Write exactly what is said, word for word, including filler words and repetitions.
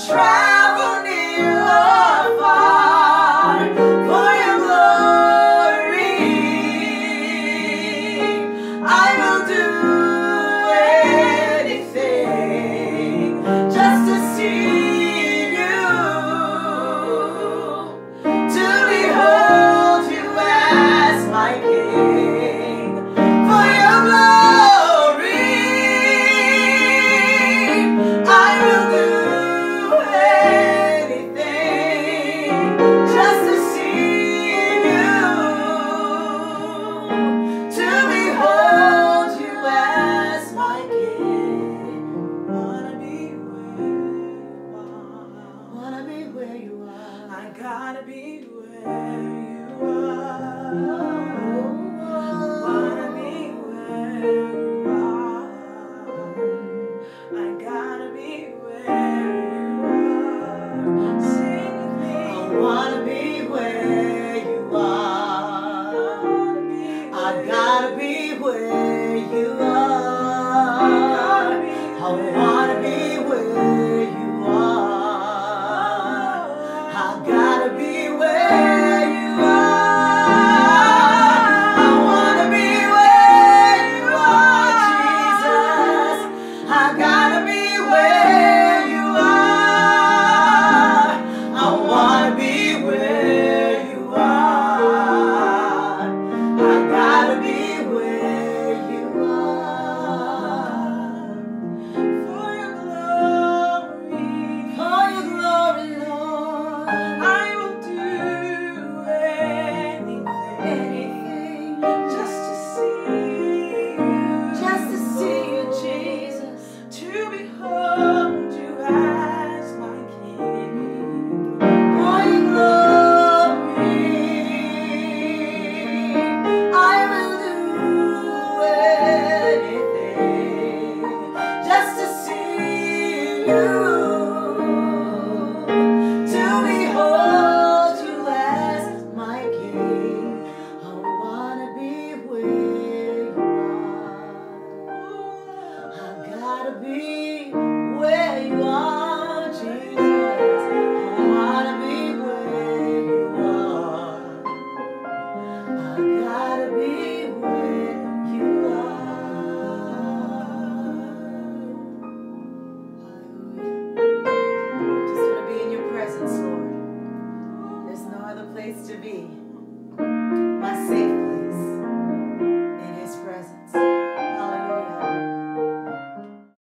travel near or far for your glory. I will do anything just to see you, to behold you as my King. For your glory, I will do anything just to see you, to behold you as my King. Wanna be where you are. Wanna be where you are. I gotta be where you are. Wanna be where you are. I gotta be where you are. Sing with me. I wanna be where you are. I gotta be where you are. I wanna be where you are. I gotta be where you are. I wanna be where you are, Jesus. I gotta be where you are. I wanna be where you are. I gotta be where you are. For your glory, for your glory, Lord, I will do anything, anything just to see you, just to see you, Jesus, to behold you as my King. For your glory, I will do anything just to see you, to behold you as my King. I wanna be where you are. I gotta be where you are, Jesus. I wanna be where you are. I gotta be where you are. Hallelujah. Just want to be in your presence, Lord. There's no other place to be.